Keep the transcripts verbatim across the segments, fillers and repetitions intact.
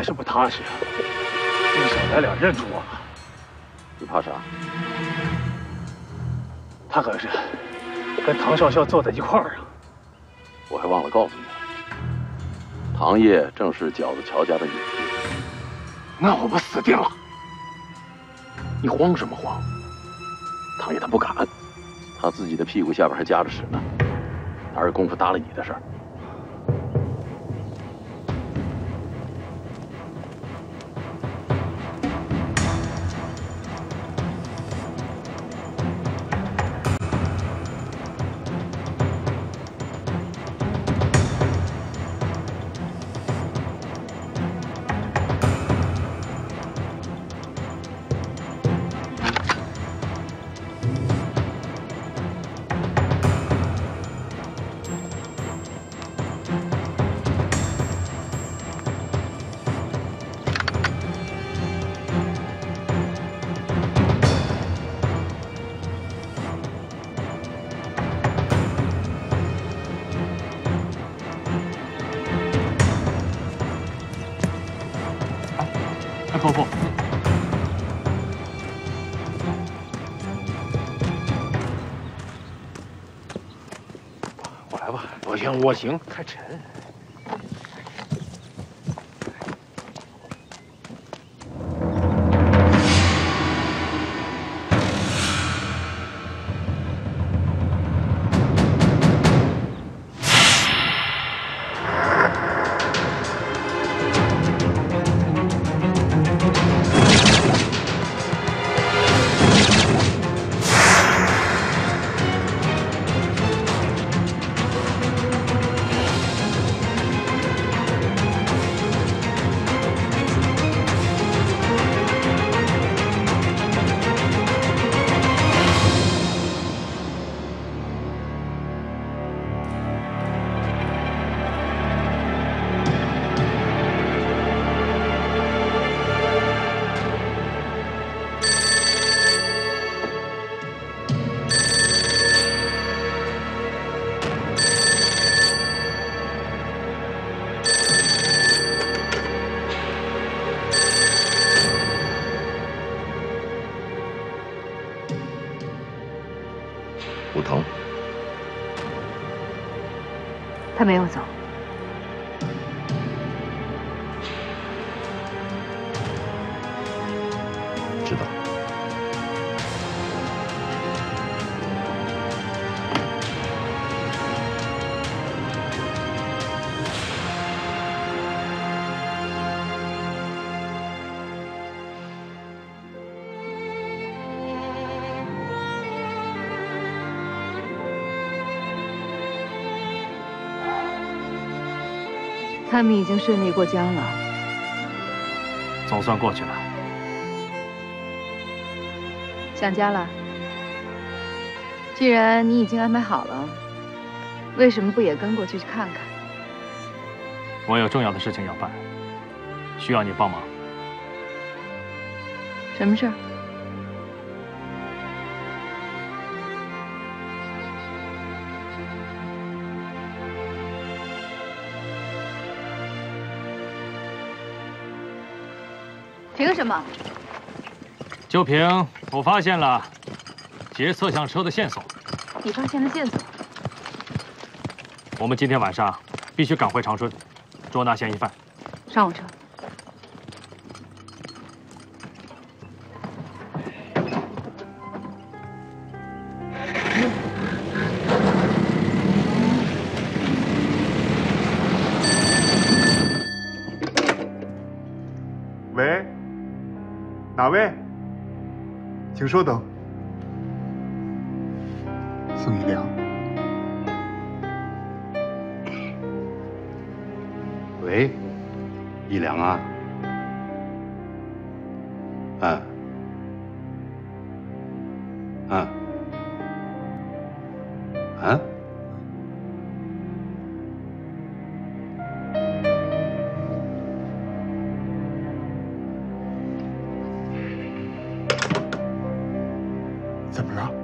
还是不踏实啊！一小来两认出我了。 你怕啥？ 他可是跟唐少校坐在一块儿啊！ 我还忘了告诉你了，唐烨正是饺子乔家的女婿。 那我不死定了！你慌什么慌？唐烨他不敢， 他自己的屁股下边还夹着屎呢，哪有功夫搭理你的事儿？ 伯父， 我来吧。我行，我行，太沉。 武藤， 他没有走。 知道。 他们已经顺利过江了， 总算过去了。 想家了？既然你已经安排好了，为什么不也跟过去去看看？ 我有重要的事情要办，需要你帮忙。 什么事儿？凭什么？ 就凭我发现了劫侧向车的线索。 你发现了线索？ 我们今天晚上必须赶回长春，捉拿嫌疑犯。 上我车。 喂，哪位？请稍等。宋一良。 喂，一良啊。嗯。嗯。嗯。 怎么了？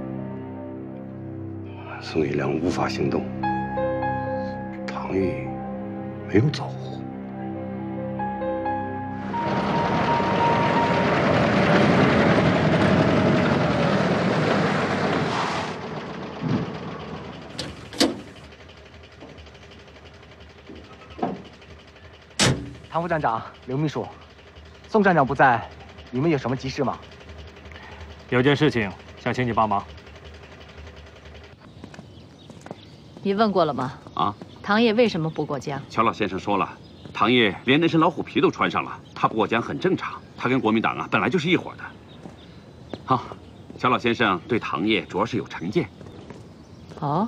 宋一良无法行动，唐玉没有走。 唐副站长、刘秘书，宋站长不在，你们有什么急事吗？ 有件事情想请你帮忙。 你问过了吗？ 啊， 唐爷为什么不过江？ 乔老先生说了，唐爷连那身老虎皮都穿上了，他不过江很正常。他跟国民党啊本来就是一伙的。好，乔老先生对唐爷主要是有成见。 哦。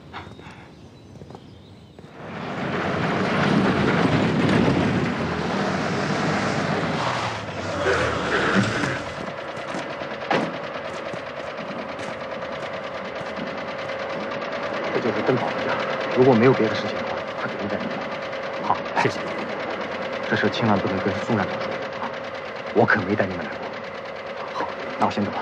这就是邓宝的家，如果没有别的事情的话，他肯定在里面。 好，谢谢。 这事千万不能跟宋站长说啊，我可没带你们来过。好，那我先走了。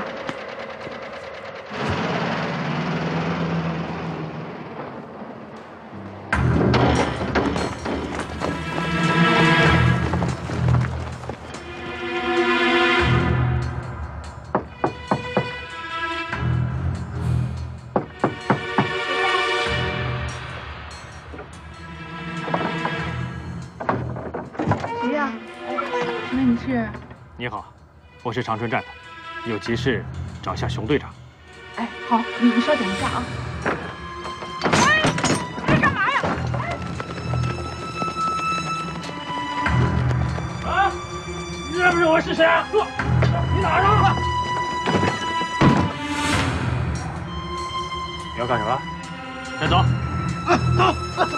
你好，我是长春站的，有急事找一下熊队长。 哎，好，你你稍等一下啊。哎，你在干嘛呀？ 啊！你认不认我是谁啊？你哪儿啊？你要干什么？站走！走！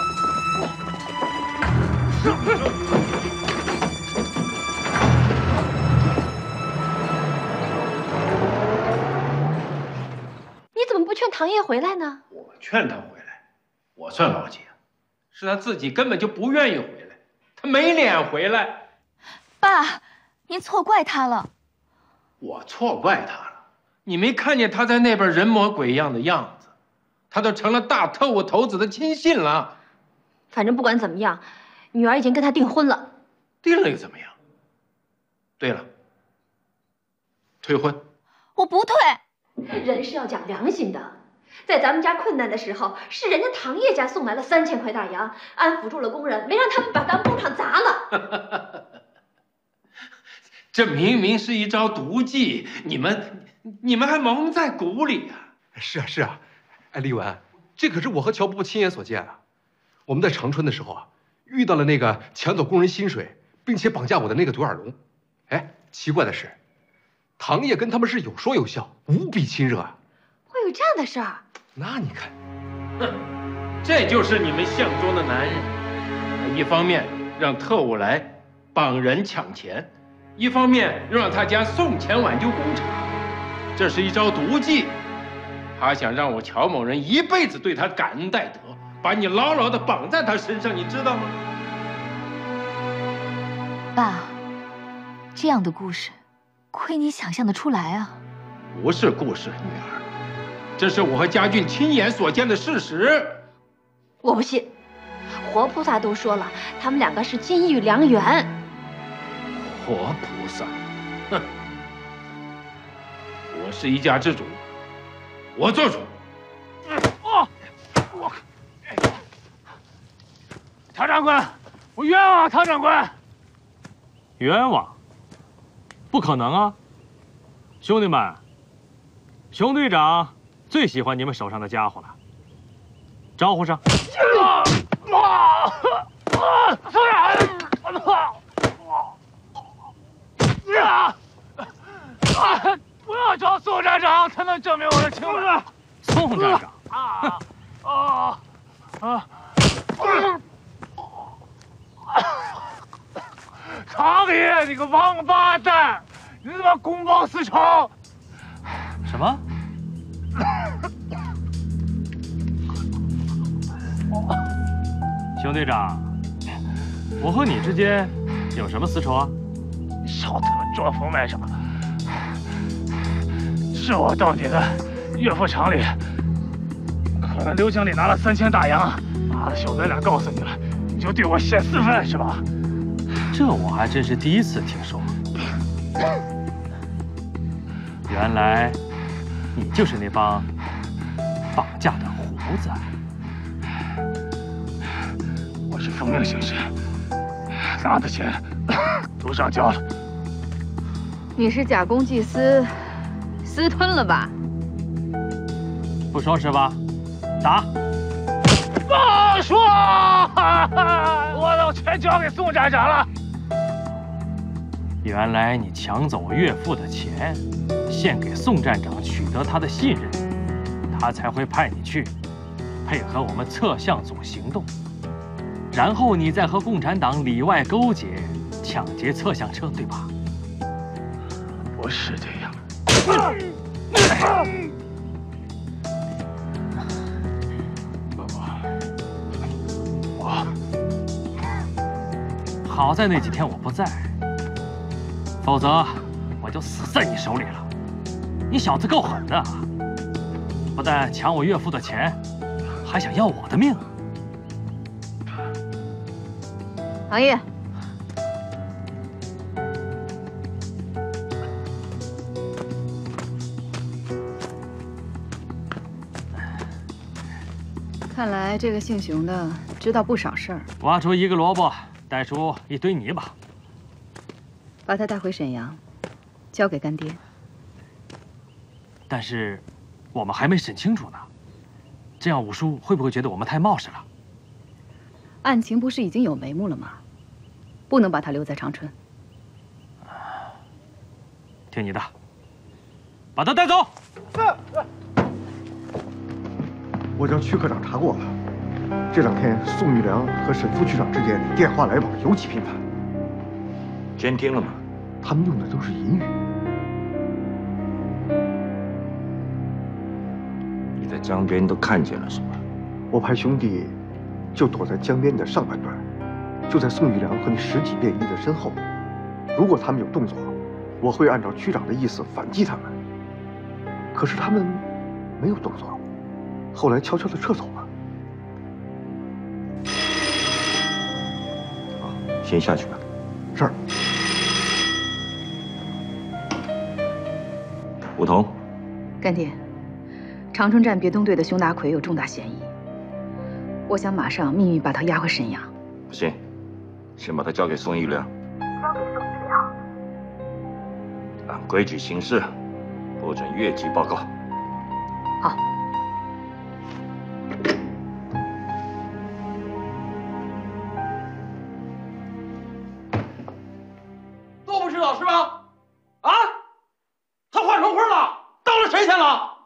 劝唐爷回来呢？ 我劝他回来，我算老几啊？是他自己根本就不愿意回来，他没脸回来。 爸，您错怪他了。 我错怪他了？你没看见他在那边人模鬼样的样子？他都成了大特务头子的亲信了。 反正不管怎么样，女儿已经跟他订婚了。 订了又怎么样？对了，退婚。 我不退。 人是要讲良心的，在咱们家困难的时候，是人家唐爷家送来了三千块大洋，安抚住了工人，没让他们把咱们工厂砸了。 这明明是一招毒计，你们你们还蒙在鼓里啊！ 是啊是啊，哎，李文，这可是我和乔伯伯亲眼所见啊！我们在长春的时候啊，遇到了那个抢走工人薪水并且绑架我的那个独眼龙。哎，奇怪的是。 唐爷跟他们是有说有笑，无比亲热啊！ 会有这样的事儿？ 那你看， 哼，这就是你们相中的男人。一方面让特务来绑人抢钱，一方面又让他家送钱挽救工厂，这是一招毒计。他想让我乔某人一辈子对他感恩戴德，把你牢牢地绑在他身上，你知道吗？ 爸，这样的故事。 亏你想象得出来啊！ 不是故事，女儿，这是我和家俊亲眼所见的事实。 我不信，活菩萨都说了，他们两个是金玉良缘。 活菩萨，哼！我是一家之主，我做主。 哦，我，唐长官，我冤枉唐长官，冤枉。 不可能啊！兄弟们，熊队长最喜欢你们手上的家伙了，招呼上。啊啊啊！宋长，啊啊！我要找宋站长才能证明我的清白。宋站长，啊啊啊！唐爷，你个王八蛋！你他妈公报私仇！什么？熊队长，我和你之间有什么私仇啊？少他妈装疯卖傻！是我到你的岳父厂里，可能刘经理拿了三千大洋，妈的，小子俩告诉你了，你就对我显四分是吧？ 这我还真是第一次听说。原来你就是那帮绑架的胡子。我是奉命行事， 家的钱都上交了。 你是假公济私，私吞了吧？ 不说是吧？打！ 不说，我都全交给宋站长了。 原来你抢走岳父的钱，献给宋站长，取得他的信任，他才会派你去配合我们侧向组行动，然后你再和共产党里外勾结，抢劫侧向车，对吧？ 不是这样。我好在那几天我不在，否则我就死在你手里了。你小子够狠的，不但抢我岳父的钱，还想要我的命。 唐烨，看来这个姓熊的知道不少事儿。 挖出一个萝卜，带出一堆泥巴。 把他带回沈阳，交给干爹。 但是，我们还没审清楚呢。这样五叔会不会觉得我们太冒失了？ 案情不是已经有眉目了吗？不能把他留在长春。 听你的，把他带走。 我叫区科长查过了，这两天宋玉良和沈副区长之间电话来往尤其频繁。 监听了吗？ 他们用的都是隐语。 你在江边都看见了什么？ 我派兄弟就躲在江边的上半段，就在宋玉良和那十几便衣的身后。如果他们有动作，我会按照区长的意思反击他们。可是他们没有动作，后来悄悄地撤走了。 好，先下去吧。 是。 吴桐， 干爹，长春站别动队的熊达奎有重大嫌疑，我想马上秘密把他押回沈阳。 不行，先把他交给宋玉良。 交给宋玉良。 按规矩行事，不准越级报告。 好。 都不知道是吧？啊？他换成灰了，当了神仙了！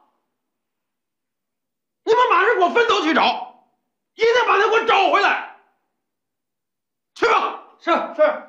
你们马上给我分头去找，一定把他给我找回来！去吧。是是。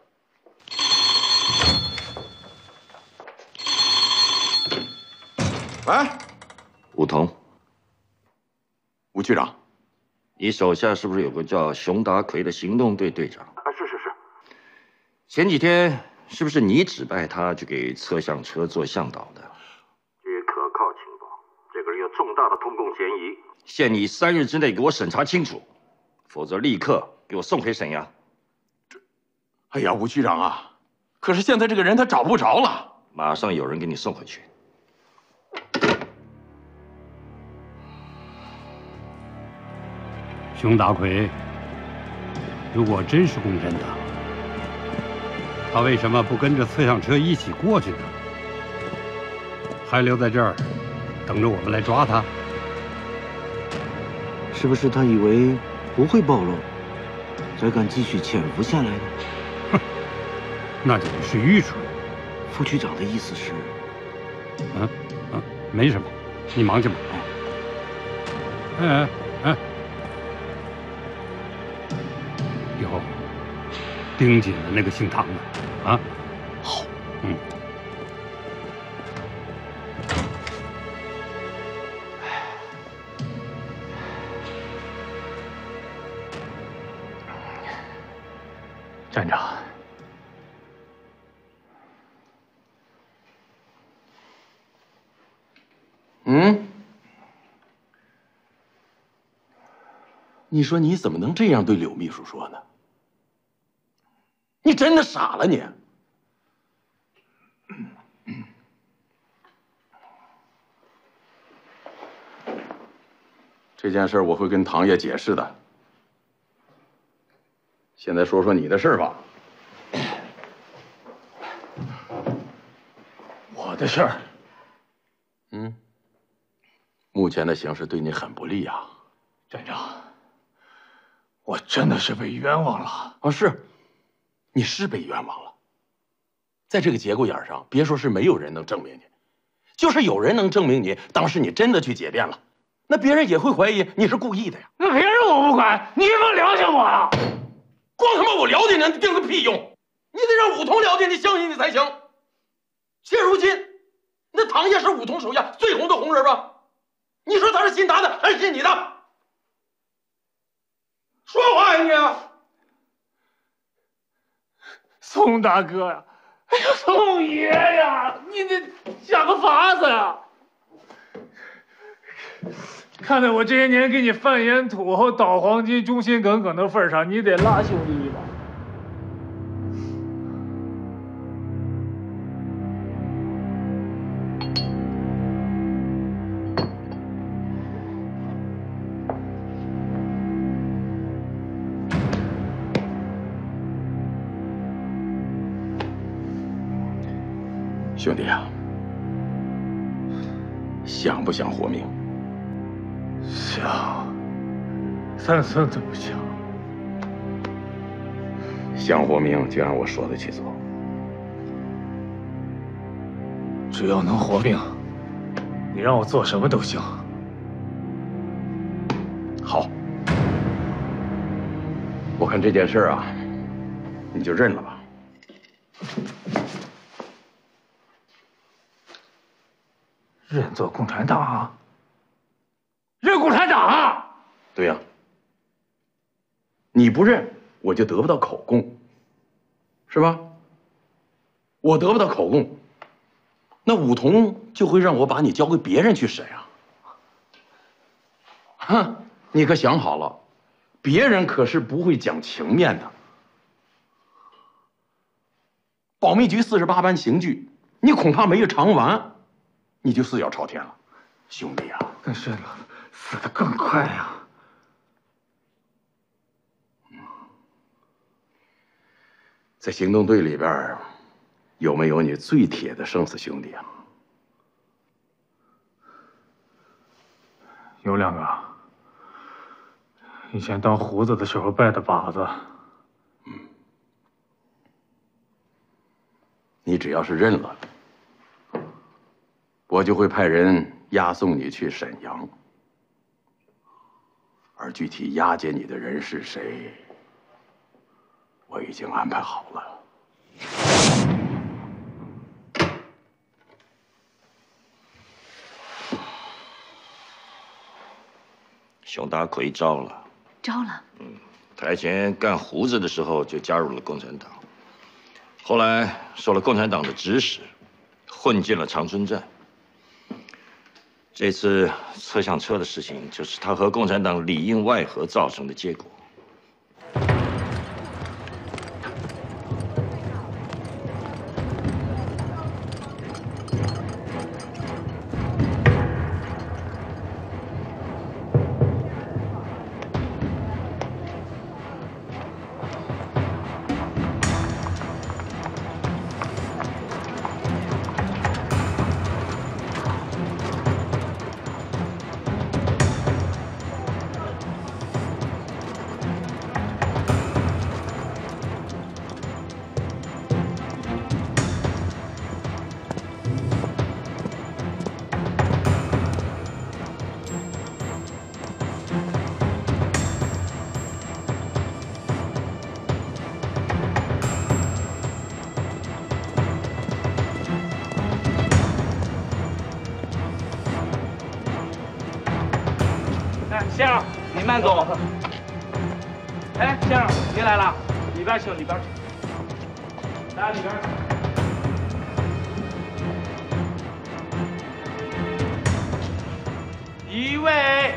喂，吴桐， 吴局长， 你手下是不是有个叫熊达奎的行动队队长？ 啊，是是是。 前几天是不是你指派他去给侧向车做向导的？据可靠情报，这个人有重大的通共嫌疑，限你三日之内给我审查清楚，否则立刻给我送回沈阳。 这，哎呀，吴局长啊，可是现在这个人他找不着了， 马上有人给你送回去。 熊达奎，如果真是共产党，他为什么不跟着侧向车一起过去呢？还留在这儿，等着我们来抓他？ 是不是他以为不会暴露，才敢继续潜伏下来的？ 哼，那就是愚蠢。 副局长的意思是？ 嗯嗯，没什么，你忙去吧。哎哎哎，以后盯紧了那个姓唐的啊。 好， 嗯。 站长， 嗯，你说你怎么能这样对柳秘书说呢？你真的傻了你！这件事我会跟唐爷解释的。现现在说说你的事儿吧。 我的事儿。 嗯。目前的形势对你很不利啊， 站长。我真的是被冤枉了。 啊，是，你是被冤枉了。在这个节骨眼上，别说是没有人能证明你，就是有人能证明你当时你真的去解电了，那别人也会怀疑你是故意的呀。 那别人我不管，你有没有了解我啊？ 光他妈我了解你，定个屁用！你得让武通了解你，相信你才行。现如今，那唐烨是武通手下最红的红人吧？你说他是信他的还是信你的？说话呀你！ 宋大哥呀，哎呀，宋爷呀，你得想个法子呀！看在我这些年给你贩烟土和倒黄金忠心耿耿的份上，你得拉兄弟一把。 兄弟啊，想不想活命？ 想，三孙子不想。 想活命就按我说的去做。 只要能活命，你让我做什么都行。 好，我看这件事啊，你就认了吧。 认做共产党？认共产党？ 对呀、啊，你不认，我就得不到口供，是吧？我得不到口供，那武同就会让我把你交给别人去审啊。哼，你可想好了，别人可是不会讲情面的。保密局四十八般刑具，你恐怕没有尝完。你就四脚朝天了，兄弟啊！ 更甚了，死得更快呀！ 在行动队里边，有没有你最铁的生死兄弟啊？ 有两个，以前当胡子的时候拜的把子。 嗯，你只要是认了。我就会派人押送你去沈阳，而具体押解你的人是谁，我已经安排好了。 熊大奎招了， 招了。 嗯，他以前干胡子的时候就加入了共产党，后来受了共产党的指使，混进了长春站。这次测向车的事情，就是他和共产党里应外合造成的结果。 先生，您慢走。哎，先生，您来了，里边请，里边请。来，里边请。一位。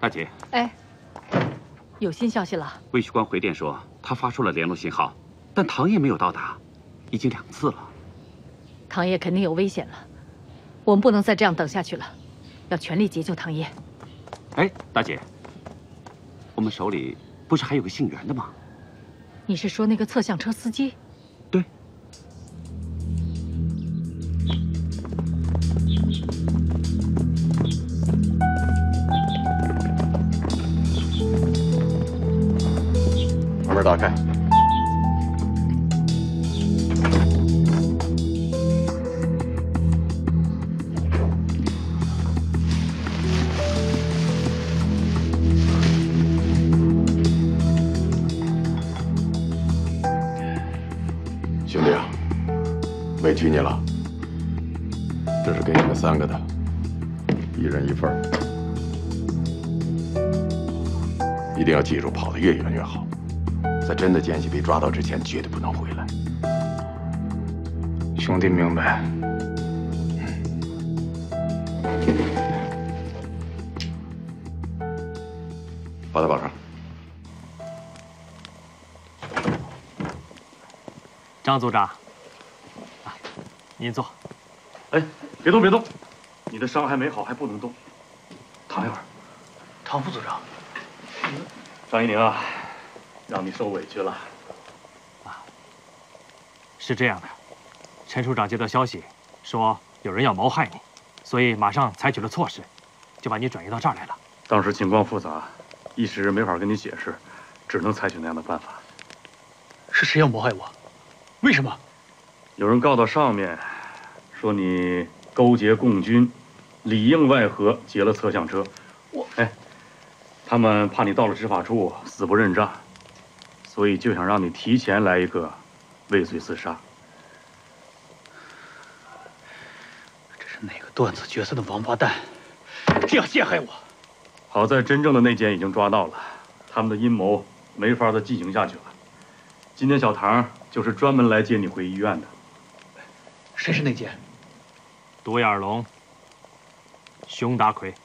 大姐， 哎，有新消息了。 魏旭光回电说，他发出了联络信号，但唐烨没有到达，已经两次了。 唐烨肯定有危险了，我们不能再这样等下去了，要全力急救唐烨。 哎，大姐，我们手里不是还有个姓袁的吗？ 你是说那个侧向车司机？ 对。 把门打开。兄弟啊，委屈你了，这是给你们三个的，一人一份儿。一定要记住，跑得越远越好。在真的奸细被抓到之前，绝对不能回来。 兄弟明白。 把他绑上。 张组长，啊，您坐。 哎，别动别动，你的伤还没好，还不能动。躺一会儿。唐副组长，张一宁啊，让你受委屈了。 啊，是这样的，陈处长接到消息说有人要谋害你，所以马上采取了措施，就把你转移到这儿来了。 当时情况复杂，一时没法跟你解释，只能采取那样的办法。 是谁要谋害我？为什么？ 有人告到上面，说你勾结共军，里应外合劫了侧向车。我哎，他们怕你到了执法处死不认账，所以就想让你提前来一个畏罪自杀。 这是哪个断子绝孙的王八蛋，这样陷害我？ 好在真正的内奸已经抓到了，他们的阴谋没法再进行下去了。今天小唐就是专门来接你回医院的。 谁是内奸？ 独眼龙，熊达奎。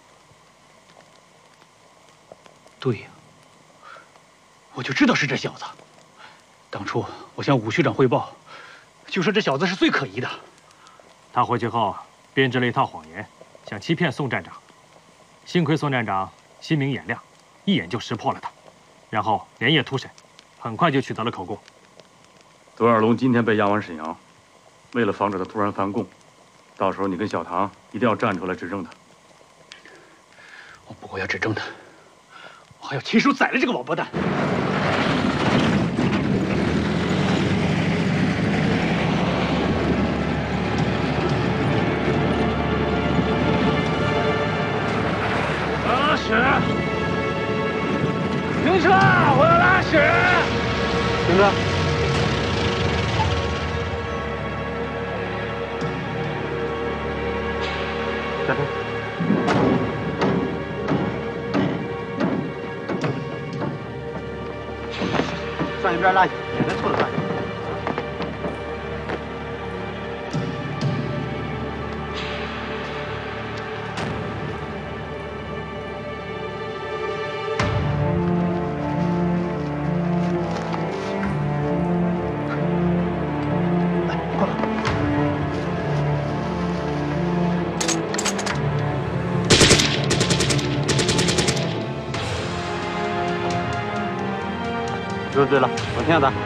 对呀，我就知道是这小子。当初我向武局长汇报，就说这小子是最可疑的。 他回去后编织了一套谎言，想欺骗宋站长。幸亏宋站长心明眼亮，一眼就识破了他，然后连夜突审，很快就取得了口供。 独眼龙今天被押往沈阳，为了防止他突然翻供，到时候你跟小唐一定要站出来指证他。 我不光要指证他，我还要亲手宰了这个王八蛋！ 拉屎！停车！我要拉屎！ 停车！下车。上一边拉去，免得错了大家。说对了，往前打。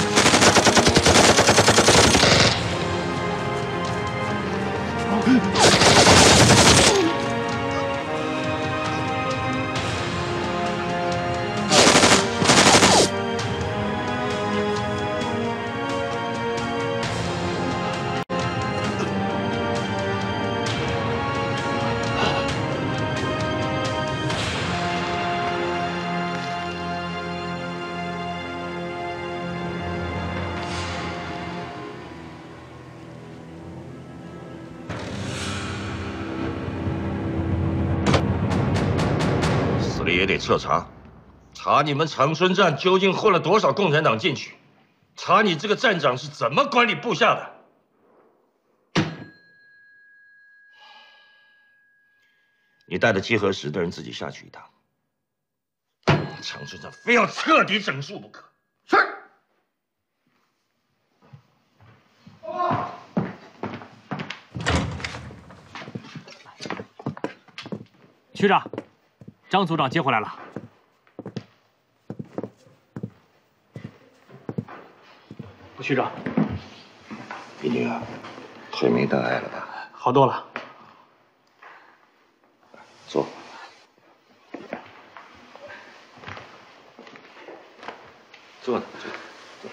也得彻查，查你们长春站究竟混了多少共产党进去，查你这个站长是怎么管理部下的。你带着集合室的人自己下去一趟， 长春上非要彻底整肃不可。 是。 区长，张组长接回来了。区长， 李宁啊，腿没大碍了吧？ 好多了。 坐。坐。坐。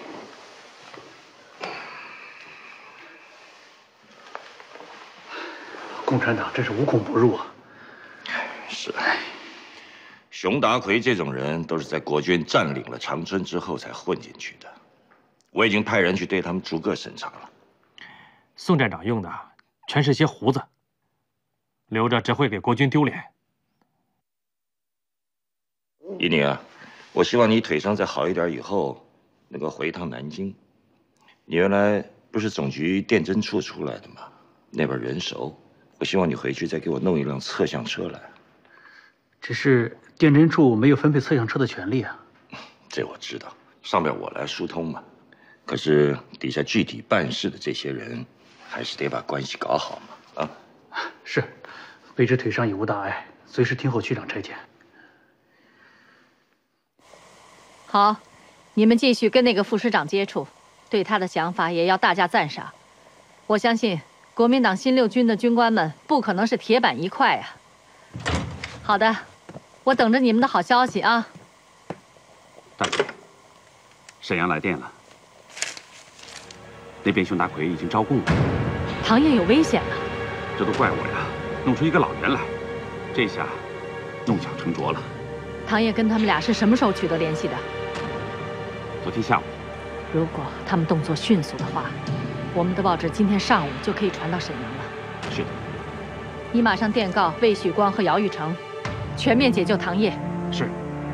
共产党真是无孔不入啊！ 是。熊达奎这种人都是在国军占领了长春之后才混进去的。我已经派人去对他们逐个审查了。 宋站长用的全是些胡子，留着只会给国军丢脸。 依宁啊，我希望你腿伤再好一点以后，能够回一趟南京。你原来不是总局电侦处出来的吗？那边人熟，我希望你回去再给我弄一辆测向车来。 只是电侦处没有分配测向车的权利啊。 这我知道，上边我来疏通嘛。可是底下具体办事的这些人，还是得把关系搞好嘛。啊， 是，卑职腿上已无大碍，随时听候区长差遣。 好，你们继续跟那个副师长接触，对他的想法也要大加赞赏。我相信国民党新六军的军官们不可能是铁板一块啊。好的，我等着你们的好消息啊。 大姐，沈阳来电了。那边熊达奎已经招供了， 唐燕有危险了。 这都怪我呀，弄出一个老袁来，这下弄巧成拙了。 唐燕跟他们俩是什么时候取得联系的？ 昨天下午。 如果他们动作迅速的话，我们的报纸今天上午就可以传到沈阳了。 是的。 你马上电告魏旭光和姚玉成，全面解救唐烨。 是。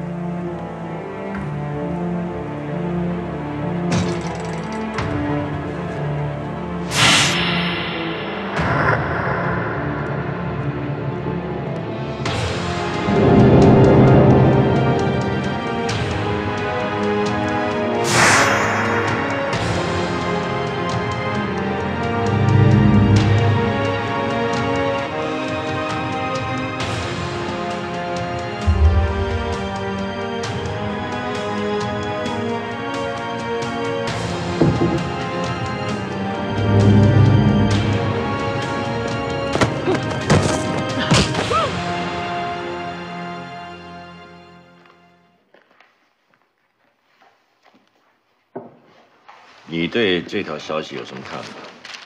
你对这条消息有什么看法？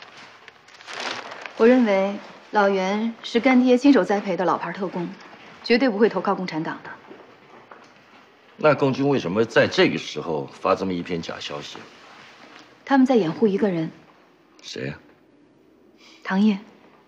我认为老袁是干爹亲手栽培的老牌特工，绝对不会投靠共产党的。 那共军为什么在这个时候发这么一篇假消息？ 他们在掩护一个人。 谁呀？ 唐烨。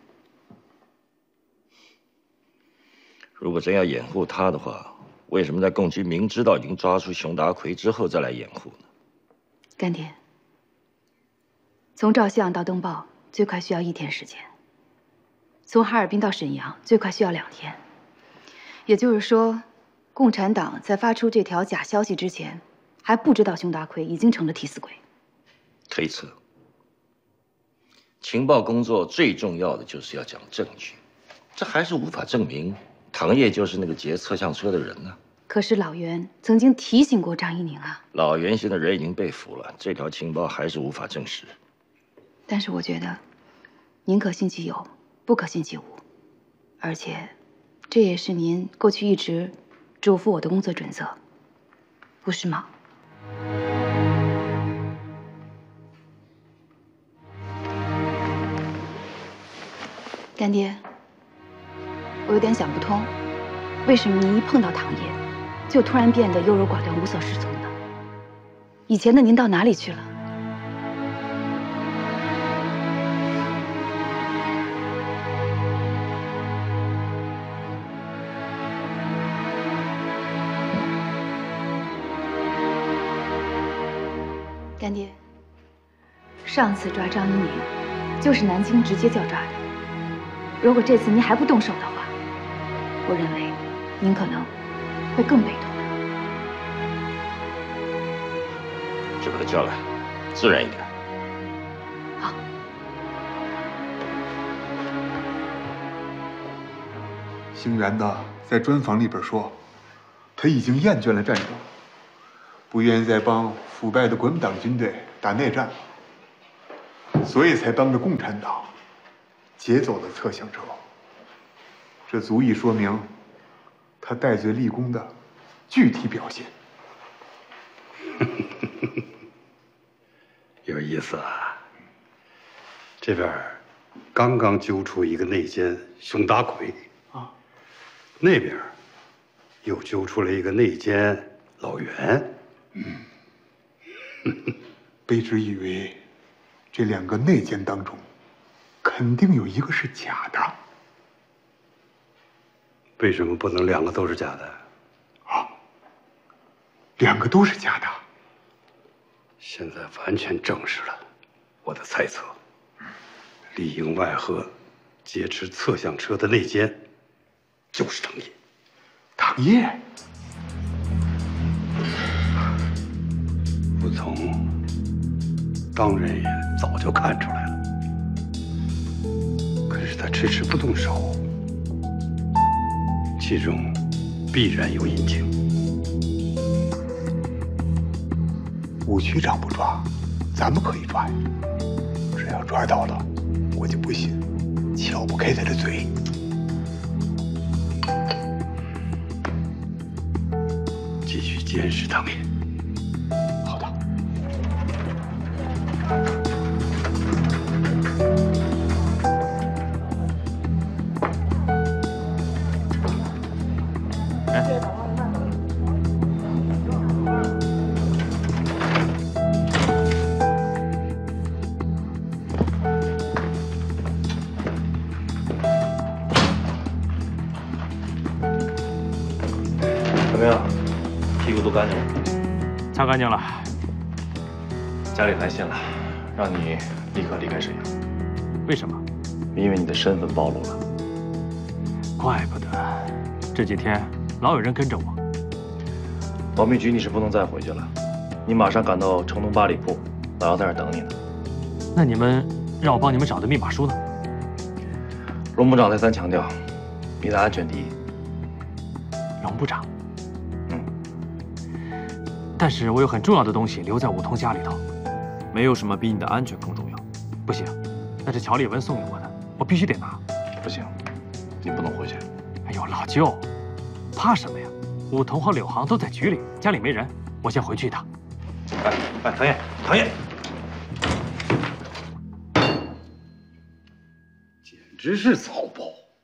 如果真要掩护他的话，为什么在共军明知道已经抓出熊达奎之后再来掩护呢？ 干爹，从照相到登报最快需要一天时间，从哈尔滨到沈阳最快需要两天。也就是说，共产党在发出这条假消息之前，还不知道熊达奎已经成了替死鬼。 推测。情报工作最重要的就是要讲证据，这还是无法证明唐烨就是那个劫测向车的人呢。 可是老袁曾经提醒过张一宁啊。 老袁现在人已经被俘了，这条情报还是无法证实。 但是我觉得，宁可信其有，不可信其无。而且，这也是您过去一直嘱咐我的工作准则，不是吗？干爹，我有点想不通，为什么您一碰到唐烨，就突然变得优柔寡断、无所适从呢？以前的您到哪里去了？干爹，上次抓张一宁，就是南京直接叫抓的。如果这次您还不动手的话，我认为您可能会更被动的。 就把他叫来，自然一点。 好。 星源呢，在专访里边说，他已经厌倦了战争，不愿意再帮腐败的国民党军队打内战了，所以才帮着共产党劫走了侧向车。这足以说明他戴罪立功的具体表现。 有意思啊！这边刚刚揪出一个内奸熊大奎啊，那边又揪出了一个内奸老袁。 嗯，卑职以为这两个内奸当中，肯定有一个是假的。 为什么不能两个都是假的？ 啊，两个都是假的。 现在完全证实了我的猜测，里应外合劫持侧向车的内奸就是唐烨。 唐烨， 武从当然也早就看出来了，可是他迟迟不动手，其中必然有隐情。 武区长不抓，咱们可以抓呀。只要抓到了，我就不信撬不开他的嘴。 继续监视唐烨。 好的。 怎么样？屁股都干净了？ 擦干净了。 家里来信了，让你立刻离开沈阳。 为什么？ 因为你的身份暴露了。 怪不得，这几天老有人跟着我。 保密局你是不能再回去了，你马上赶到城东八里铺，老姚在那儿等你呢。 那你们让我帮你们找的密码书呢？ 龙部长再三强调，你的安全第一。 龙部长。嗯。但是我有很重要的东西留在武通家里头。 没有什么比你的安全更重要。 不行，那是乔丽文送给我的，我必须得拿。 不行，你不能回去。 哎呦，老舅，怕什么呀？武通和柳航都在局里，家里没人，我先回去一趟。 哎哎，唐烨，唐烨， 简直是草包！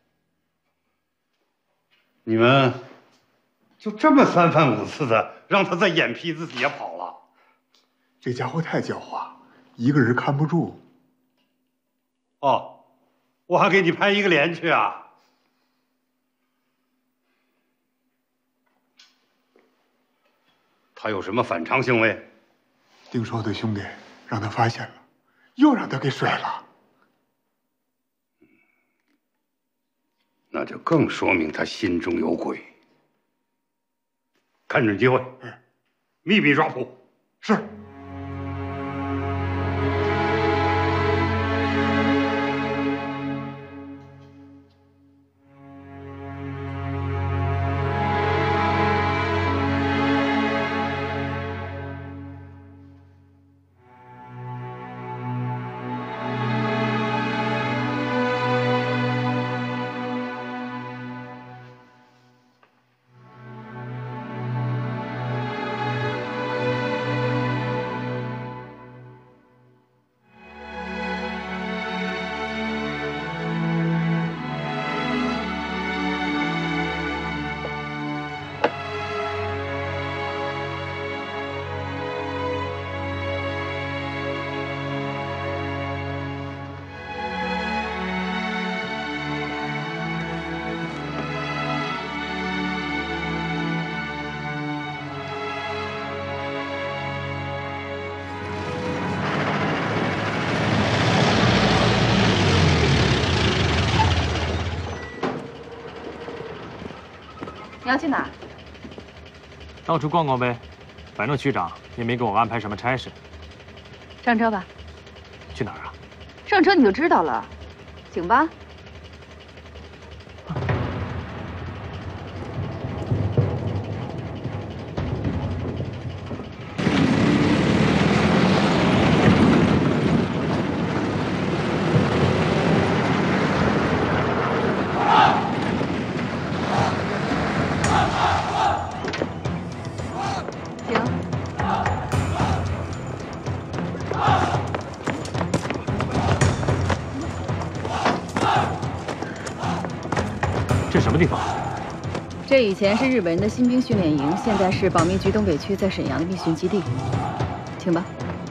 你们就这么三番五次的让他在眼皮子底下跑了？ 这家伙太狡猾，一个人看不住。 哦，我还给你拍一个连去啊！他有什么反常行为？ 丁少的兄弟让他发现了，又让他给甩了。 那就更说明他心中有鬼。看准机会，秘密抓捕。 是。 你要去哪儿？ 到处逛逛呗。 反正区长也没给我安排什么差事。 上车吧。 去哪儿啊？ 上车你就知道了，请吧。 这什么地方？ 这以前是日本人的新兵训练营，现在是保密局东北区在沈阳的密训基地。请吧。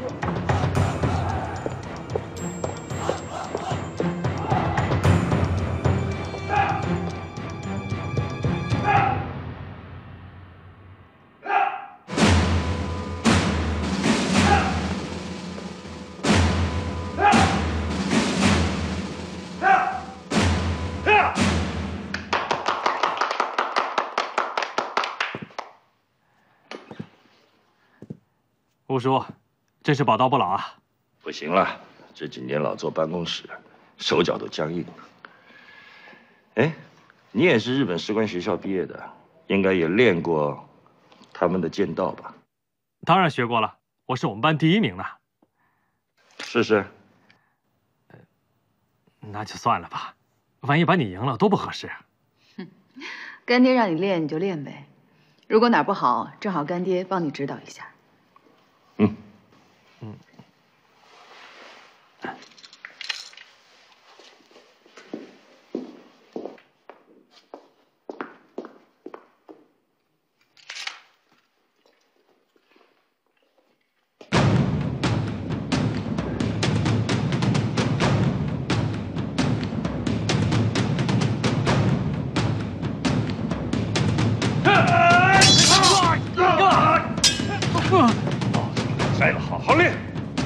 吴叔，真是宝刀不老啊！ 不行了，这几年老坐办公室，手脚都僵硬了。哎，你也是日本士官学校毕业的，应该也练过他们的剑道吧？ 当然学过了，我是我们班第一名呢。 试试。 那就算了吧，万一把你赢了，多不合适。 哼，干爹让你练你就练呗，如果哪儿不好，正好干爹帮你指导一下。 嗯， 嗯。 摘了，好好练。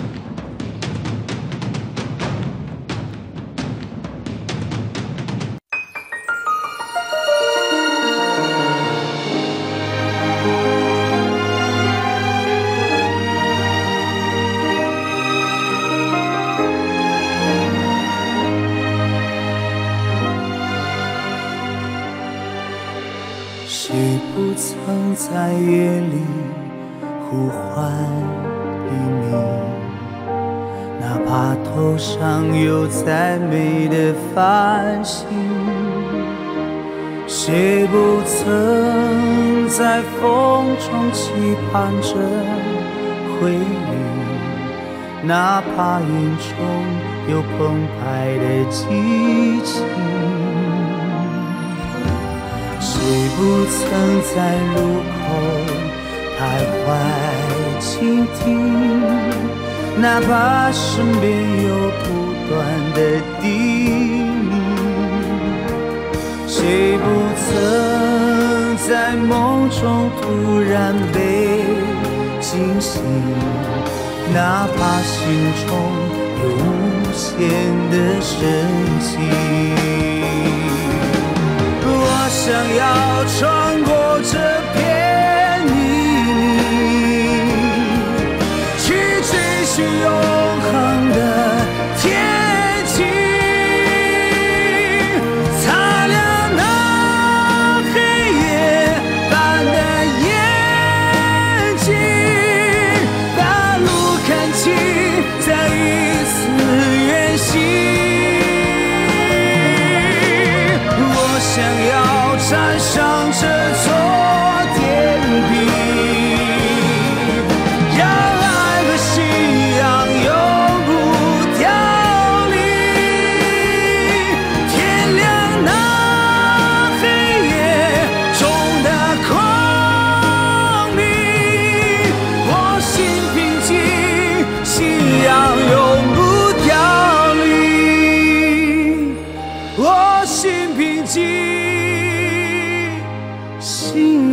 谁不曾在夜里呼唤黎明？哪怕头上有再美的繁星，谁不曾在风中期盼着回忆？哪怕云中有澎湃的激情，谁不曾在路口徘徊倾听？哪怕身边有不断的叮咛，谁不曾在梦中突然被惊醒？哪怕心中有无限的深情，我想要穿过这片泥泞，去追寻永恒的天际，擦亮那黑夜般的眼睛，把路看清，再一次远行。我想要站上这座天平，让爱和信仰永不凋零。天亮那黑夜中的光明，我心平静，信仰永不凋零。我心平静，心